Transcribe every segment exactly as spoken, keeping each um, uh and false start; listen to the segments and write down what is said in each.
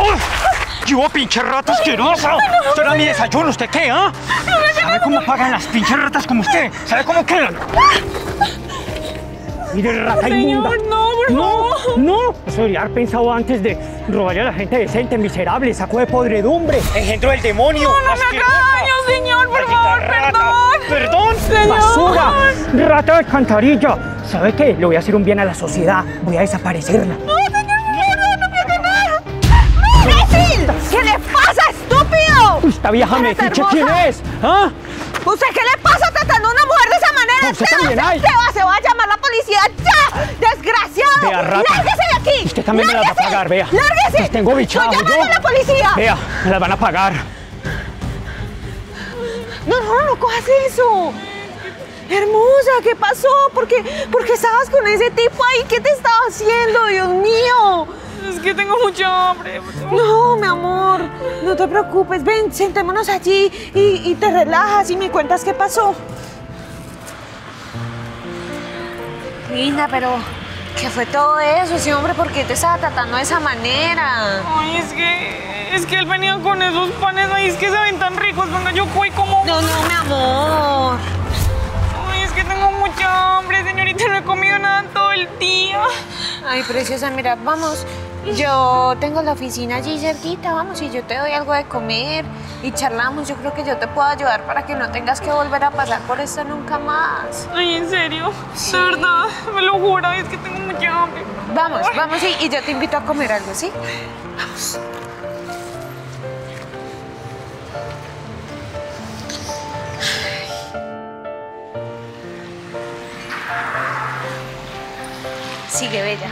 ¡Yo, pinche rata asquerosa! ¡Esto era mi desayuno! ¿Usted qué, ah? ¿Eh? ¿Sabe cómo pagan las pinches ratas como usted? ¿Sabe cómo quedan? ¡Mire, rata inmunda! Señor, no, por favor. ¡No! ¡No! Eso debería haber pensado antes de robarle a la gente decente, miserable, saco de podredumbre, engendro del demonio. No, no me haga daño, señor, por favor, perdón. ¡Perdón! Señor. ¡Basura! ¡Rata de alcantarilla! ¿Sabe qué? Le voy a hacer un bien a la sociedad. Voy a desaparecerla. No, señor, no, no, no me haga nada. ¡Imbécil! ¿Qué le pasa, estúpido? ¿Esta vieja metiche quién es? ¿Ah? ¿Usted qué le pasa tratando a una mujer de esa manera? Usted se también va, hay. Se va, se va a llamar la policía ya. ¡Desgraciado! Vea, rata. ¡Lárguese de aquí! Usted también me las va a pagar, vea. ¡Lárguese! Las tengo bichadas, ¡Estoy ¿yo? llamando a la policía! Vea, me las van a pagar. No, no, no cojas eso. Hermosa, ¿qué pasó? ¿Por qué, ¿Por qué estabas con ese tipo ahí? ¿Qué te estaba haciendo, Dios mío? Es que tengo mucha hambre. No, mi amor, no te preocupes. Ven, sentémonos allí y, y te relajas y me cuentas qué pasó. Linda, pero ¿qué fue todo eso? Sí, hombre, ¿por qué te estaba tratando de esa manera? Ay, es que... Es que él venía con esos panes ahí, es que se ven tan ricos. Venga, yo voy como... No, no, mi amor. Ay, es que tengo mucha hambre, señorita. No he comido nada en todo el día. Ay, preciosa, mira, vamos. Yo tengo la oficina allí cerquita, vamos, y yo te doy algo de comer y charlamos. Yo creo que yo te puedo ayudar para que no tengas que volver a pasar por esto nunca más. Ay, ¿en serio? Sí. De verdad, me lo juro, es que tengo mucha hambre. Vamos, vamos y, y yo te invito a comer algo, ¿sí? Vamos. Sigue, bella.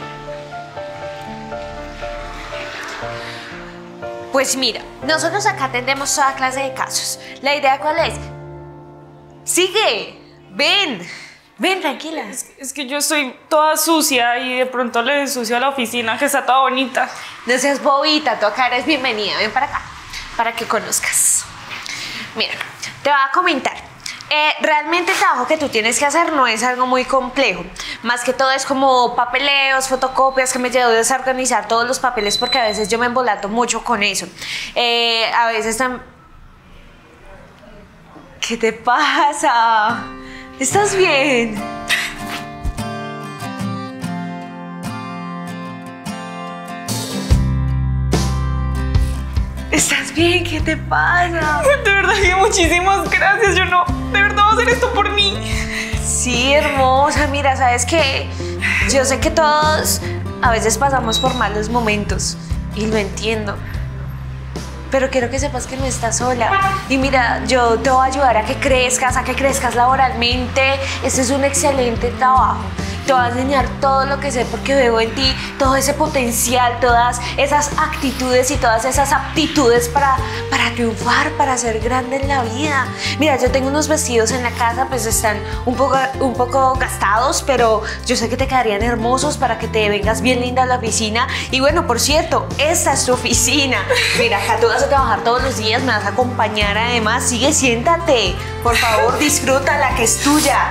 Pues mira, nosotros acá atendemos toda clase de casos. ¿La idea cuál es? ¡Sigue! ¡Ven! Ven, tranquila. Es que, es que yo estoy toda sucia y de pronto le ensucio a la oficina, que está toda bonita. No seas bobita, tú acá eres bienvenida. Ven para acá, para que conozcas. Mira, te voy a comentar. Eh, realmente el trabajo que tú tienes que hacer no es algo muy complejo. Más que todo es como papeleos, fotocopias, que me llevo a desorganizar todos los papeles porque a veces yo me embolato mucho con eso. Eh, a veces también... ¿Qué te pasa? ¿Estás bien? ¿Estás bien? ¿Qué te pasa? De verdad que muchísimas gracias. Yo no, de verdad voy a hacer esto por mí. Sí, hermosa. Mira, ¿sabes qué? Yo sé que todos a veces pasamos por malos momentos y lo entiendo. Pero quiero que sepas que no estás sola. Y mira, yo te voy a ayudar a que crezcas, a que crezcas laboralmente. Este es un excelente trabajo. Te voy a enseñar todo lo que sé porque veo en ti todo ese potencial, todas esas actitudes y todas esas aptitudes para, para triunfar, para ser grande en la vida. Mira, yo tengo unos vestidos en la casa, pues están un poco, un poco gastados, pero yo sé que te quedarían hermosos para que te vengas bien linda a la oficina. Y bueno, por cierto, esta es tu oficina. Mira, acá tú vas a trabajar todos los días, me vas a acompañar además. Sigue, siéntate. Por favor, disfruta la que es tuya.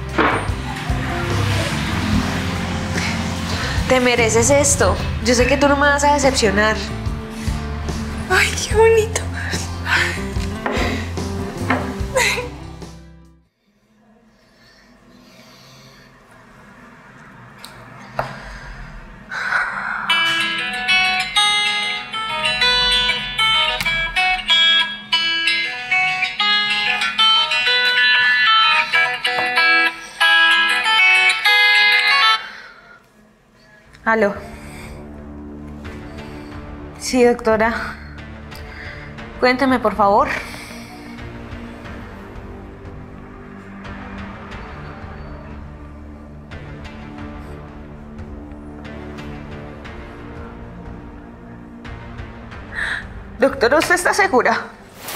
Te mereces esto. Yo sé que tú no me vas a decepcionar. Ay, qué bonito. Aló. Sí, doctora. Cuéntame, por favor. Doctora, ¿usted está segura?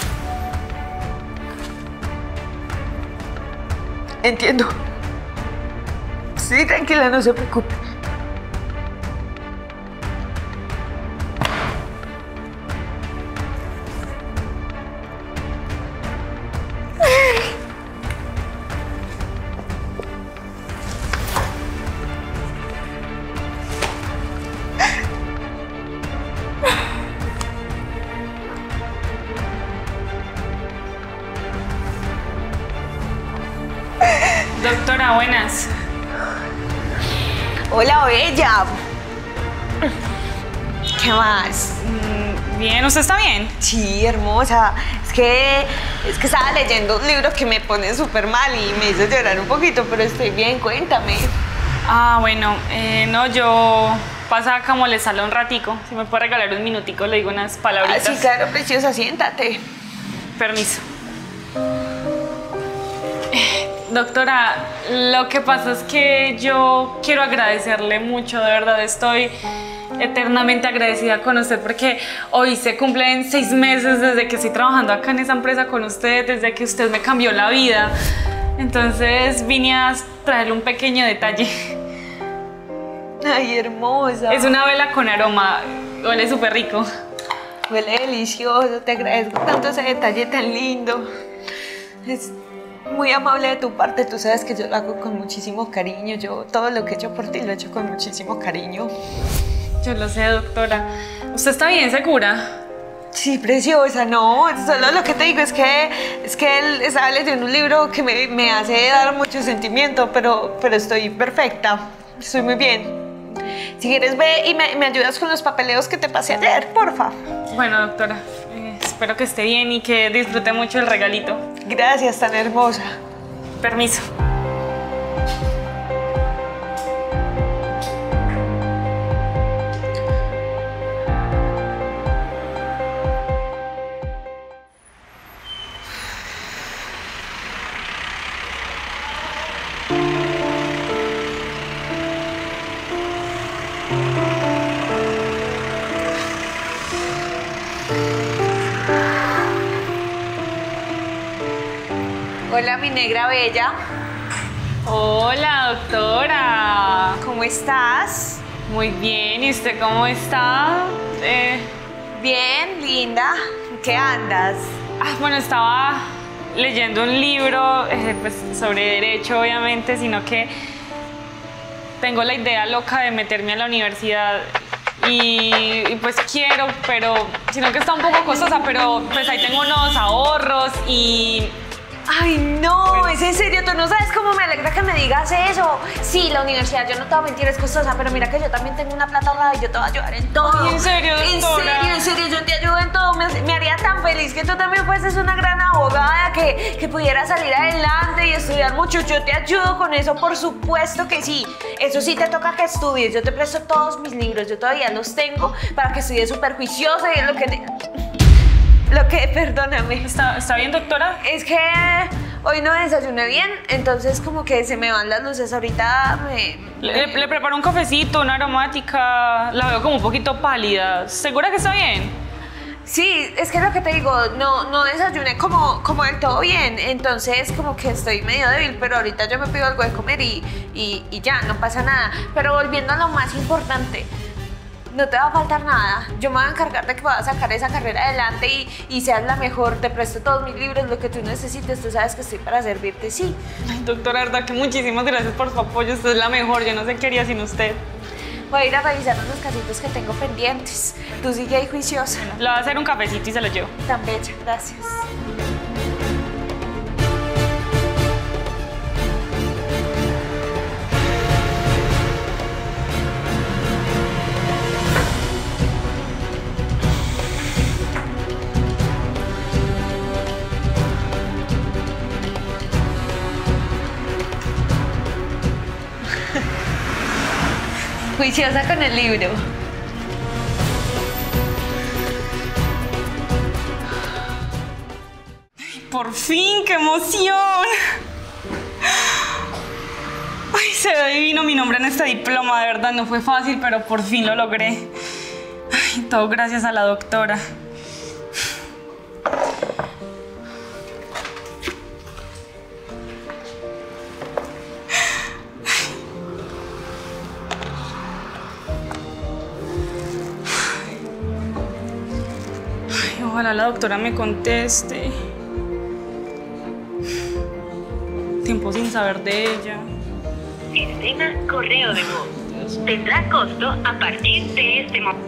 Entiendo. Sí, tranquila, no se preocupe. Doctora, buenas. Hola, bella. ¿Qué más? Mm, Bien, ¿usted está bien? Sí, hermosa. Es que, es que estaba leyendo un libro que me pone súper mal y me hizo llorar un poquito, pero estoy bien, cuéntame. Ah, bueno, eh, no, yo pasaba acá a molestarla un ratico. Si me puede regalar un minutico, le digo unas Ah, palabritas. sí, claro, preciosa, siéntate. Permiso. Doctora, lo que pasa es que yo quiero agradecerle mucho, de verdad estoy eternamente agradecida con usted porque hoy se cumplen seis meses desde que estoy trabajando acá en esa empresa con usted, desde que usted me cambió la vida. Entonces vine a traerle un pequeño detalle. Ay, hermosa. Es una vela con aroma, huele súper rico. Huele delicioso, te agradezco tanto ese detalle tan lindo. Es muy amable de tu parte, tú sabes que yo lo hago con muchísimo cariño. Yo todo lo que he hecho por ti lo he hecho con muchísimo cariño. Yo lo sé, doctora. ¿Usted está bien segura? Sí, preciosa, no, solo lo que te digo es que, es que él estaba leyendo un libro que me, me hace dar mucho sentimiento, pero, pero estoy perfecta, estoy muy bien. Si quieres ve y me, me ayudas con los papeleos que te pasé ayer, porfa. Bueno, doctora, eh, espero que esté bien y que disfrute mucho el regalito. Gracias, tan hermosa. Permiso. Hola, mi negra bella. Hola, doctora. ¿Cómo estás? Muy bien, ¿y usted cómo está? Eh, Bien, linda. ¿En qué andas? ah, bueno, estaba leyendo un libro eh, pues, sobre derecho, obviamente, sino que tengo la idea loca de meterme a la universidad y, y, pues quiero, pero sino que está un poco costosa, pero pues ahí tengo unos ahorros y... Ay, no, es en serio, tú no sabes cómo me alegra que me digas eso. Sí, la universidad, yo no te voy a mentir, es costosa, pero mira que yo también tengo una plata ahorrada y yo te voy a ayudar en todo. Ay, ¿en serio, En doctora? serio, en serio, yo te ayudo en todo. Me, me haría tan feliz que tú también fueses una gran abogada, que, que pudiera salir adelante y estudiar mucho. Yo te ayudo con eso, por supuesto que sí. Eso sí te toca que estudies. Yo te presto todos mis libros, yo todavía los tengo para que estudies súper juiciosa y es lo que... te- Lo que, perdóname. ¿Está, está bien, doctora? Es que hoy no desayuné bien, entonces como que se me van las luces. Ahorita me... Le, le preparo un cafecito, una aromática. La veo como un poquito pálida. ¿Segura que está bien? Sí, es que lo que te digo, no, no desayuné como, como del todo bien, entonces como que estoy medio débil, pero ahorita yo me pido algo de comer y, y, y ya, no pasa nada. Pero volviendo a lo más importante, no te va a faltar nada. Yo me voy a encargar de que puedas sacar esa carrera adelante y, y seas la mejor. Te presto todos mis libros, lo que tú necesites. Tú sabes que estoy para servirte, sí. Ay, doctora, verdad que muchísimas gracias por su apoyo. Usted es la mejor. Yo no sé qué haría sin usted. Voy a ir a revisar unos casitos que tengo pendientes. Tú sigue ahí juiciosa. Le voy a hacer un cafecito y se lo llevo. Tan bella, gracias. Juiciosa con el libro. ¡Por fin! ¡Qué emoción! Ay, se ve divino mi nombre en este diploma, de verdad. No fue fácil, pero por fin lo logré. Ay, todo gracias a la doctora. Ay, ojalá la doctora me conteste. Tiempo sin saber de ella. Sistema correo de voz. Tendrá costo a partir de este momento.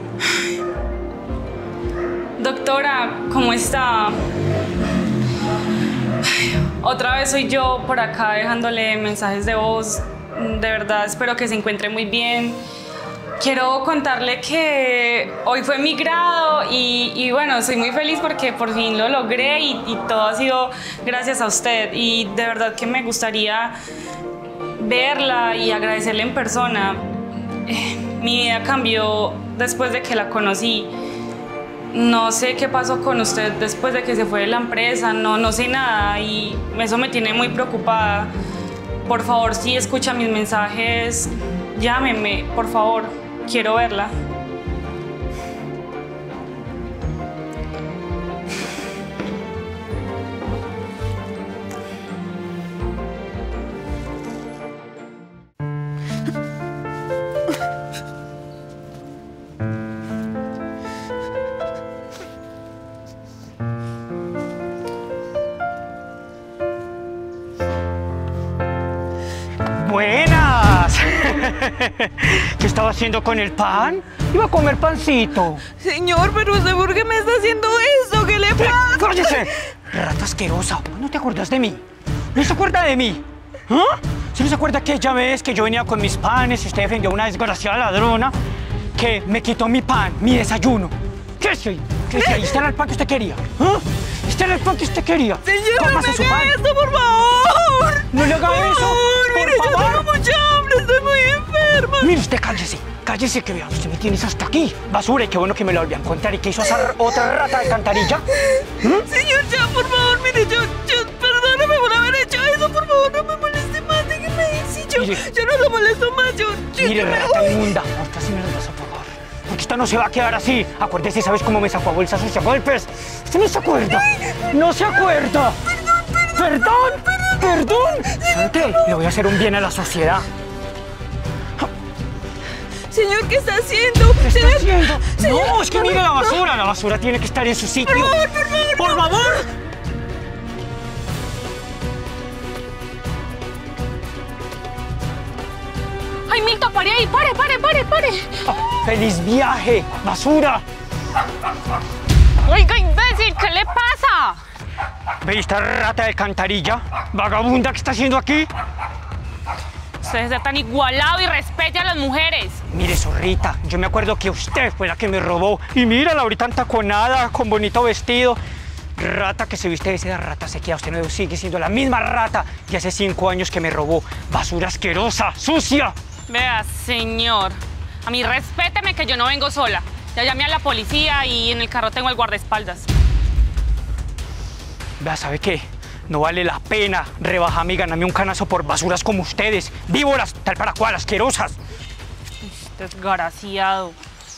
Doctora, ¿cómo está? Ay, Otra vez soy yo por acá dejándole mensajes de voz. De verdad, espero que se encuentre muy bien. Quiero contarle que hoy fue mi grado y, y bueno, soy muy feliz porque por fin lo logré y, y todo ha sido gracias a usted. Y de verdad que me gustaría verla y agradecerle en persona. Eh, mi vida cambió después de que la conocí. No sé qué pasó con usted después de que se fue de la empresa, no, no sé nada y eso me tiene muy preocupada. Por favor, si escucha mis mensajes, llámeme, por favor, quiero verla. ¡Buenas! ¿Qué estaba haciendo con el pan? Iba a comer pancito. Señor, pero usted ¿por qué me está haciendo eso? ¿Qué le pasa? ¡Cállese! Rata asquerosa, ¿no te acuerdas de mí? ¿No se acuerda de mí? ¿Ah? ¿Sí no se acuerda aquella vez que yo venía con mis panes y usted defendió a una desgraciada ladrona que me quitó mi pan, mi desayuno? ¿Qué es ahí? ¿Qué es ahí? ¿Este era el pan que usted quería? ¿Ah? ¿Este era el pan que usted quería? Señor, no Cómase me su haga pan. esto, por favor. No le haga Por eso, favor, por mire, favor. yo tengo mucha hambre, estoy muy enferma. Mire usted, cállese, cállese que vean, usted me tienes hasta aquí. Basura, y qué bueno que me lo volví a encontrar y que hizo esa otra rata de alcantarilla. ¿Mm? Señor, ya, por favor, mire, yo, yo, perdóname por haber hecho eso, por favor, no me moleste más, déjeme ir, si yo, Mire. yo no lo molesto más, yo, yo, Mire, yo me rata voy. inmunda, ahorita sí me lo vas a pagar. Porque esta no se va a quedar así. Acuérdese, ¿sabes cómo me sacó a bolsas sus golpes? ¿Usted no se acuerda? ¡No se acuerda! ¡Perdón! ¡Perdón! ¿Sabe qué? Le voy a hacer un bien a la sociedad. Señor, ¿qué está haciendo? ¿Qué está Señor, haciendo? señor, No, es que mire la basura. La basura tiene que estar en su sitio. Por favor, por favor. ¡Por favor! ¡Ay, Milton, pare ahí! ¡Pare, pare, pare, pare! Ah, ¡Feliz viaje! ¡Basura! Oiga, imbécil, ¿qué le pasa? ¿Ve esta rata de alcantarilla? ¿Vagabunda que está haciendo aquí? Usted está tan igualado y respete a las mujeres. Mire, zorrita, yo me acuerdo que usted fue la que me robó. Y mírala ahorita entaconada, con bonito vestido. Rata que se viste de seda, rata se queda. Usted no sigue siendo la misma rata que hace cinco años que me robó. Basura asquerosa, sucia. Vea, señor, a mí respéteme que yo no vengo sola. Ya llamé a la policía y en el carro tengo el guardaespaldas. Vea, ¿sabe qué? No vale la pena rebajarme y ganarme un canazo por basuras como ustedes. Víboras, tal para cual, asquerosas. Desgraciado.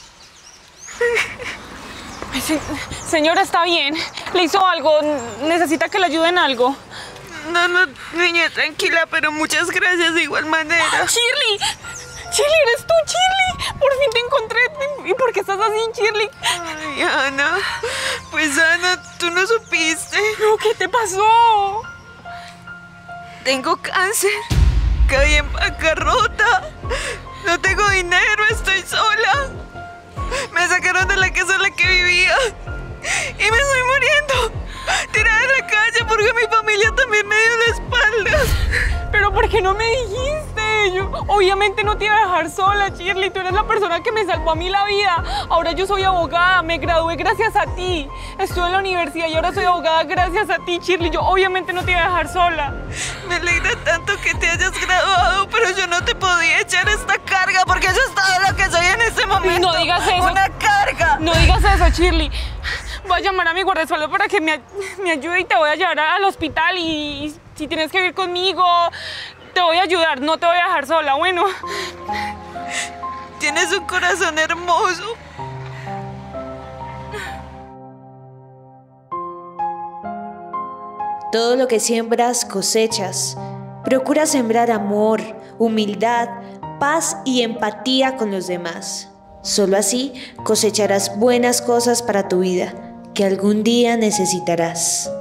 Ay, se- señora, está bien. ¿Le hizo algo? ¿Necesita que le ayude en algo? No, no, niña, tranquila, pero muchas gracias de igual manera. ¡Shirley! ¡Shirley, eres tú, Shirley! Por fin te encontré. ¿Y por qué estás así, Shirley? Ay, Ana, pues Ana, tú no supiste. No, ¿qué te pasó? Tengo cáncer, caí en bancarrota, no tengo dinero, estoy sola. Me sacaron de la casa en la que vivía y me estoy muriendo. Tirada en la calle porque mi familia también me dio la espalda. ¿Pero por qué no me dijiste? Yo obviamente no te iba a dejar sola, Shirley. Tú eres la persona que me salvó a mí la vida. Ahora yo soy abogada, me gradué gracias a ti. Estuve en la universidad y ahora soy abogada gracias a ti, Shirley. Yo obviamente no te iba a dejar sola. Me alegra tanto que te hayas graduado, pero yo no te podía echar esta carga porque eso es todo lo que soy en este momento. No digas eso. Una carga. No digas eso, Shirley. Voy a llamar a mi guardaespaldas para que me, me ayude y te voy a llevar al hospital y, y si tienes que ir conmigo, te voy a ayudar, no te voy a dejar sola, bueno. Tienes un corazón hermoso. Todo lo que siembras cosechas. Procura sembrar amor, humildad, paz y empatía con los demás. Solo así cosecharás buenas cosas para tu vida, que algún día necesitarás.